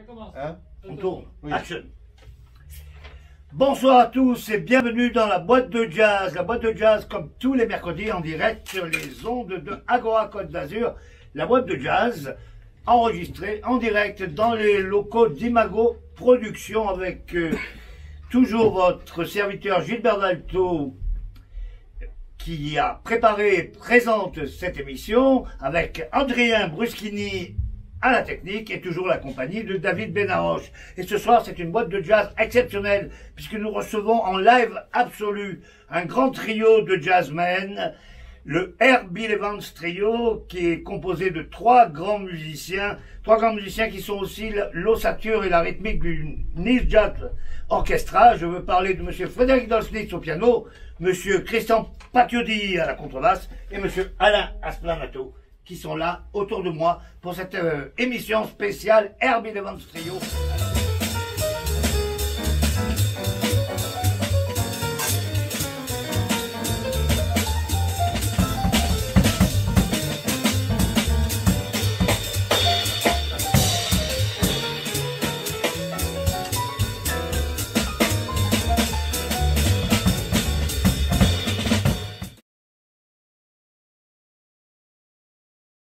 commence. Hein? On tourne. Oui. Action. Bonsoir à tous et bienvenue dans la boîte de jazz. La boîte de jazz comme tous les mercredis en direct sur les ondes de Agora Côte d'Azur. La boîte de jazz enregistrée en direct dans les locaux d'Imago Productions avec toujours votre serviteur Gilbert Dalto qui a préparé et présente cette émission avec Adrien Bruschini à la technique et toujours la compagnie de David Benaroche. Et ce soir, c'est une boîte de jazz exceptionnelle puisque nous recevons en live absolu un grand trio de jazzmen, le Herbie Evans Trio, qui est composé de trois grands musiciens qui sont aussi l'ossature et la rythmique du Nice Jazz Orchestra. Je veux parler de monsieur Frédéric Dolsnitz au piano, monsieur Christian Patiodi à la contrebasse et monsieur Alain Asplanato qui sont là autour de moi pour cette émission spéciale Herbie Evans Trio.